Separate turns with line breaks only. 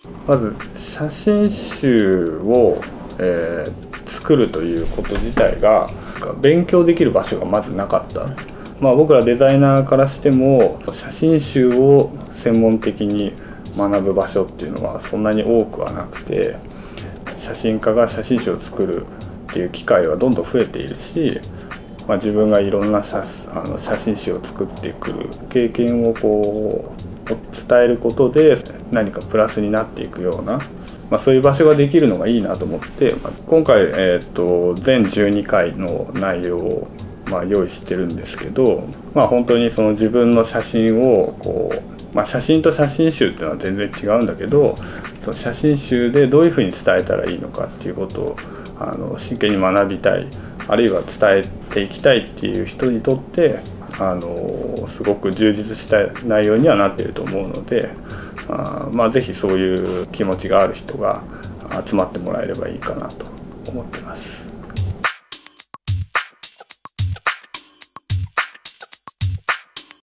まず写真集を、作るということ自体が勉強できる場所がまずなかった。僕らデザイナーからしても写真集を専門的に学ぶ場所っていうのはそんなに多くはなくて、写真家が写真集を作るっていう機会はどんどん増えているし、自分がいろんな写真集を作ってくる経験を伝えることで何かプラスになっていくような、そういう場所ができるのがいいなと思って、今回、全12回の内容を用意してるんですけど、本当にその自分の写真を写真と写真集っていうのは全然違うんだけど、その写真集でどういうふうに伝えたらいいのかっていうことを真剣に学びたい、あるいは伝えていきたいっていう人にとってすごく充実した内容にはなっていると思うので、ぜひそういう気持ちがある人が集まってもらえればいいかなと思ってます。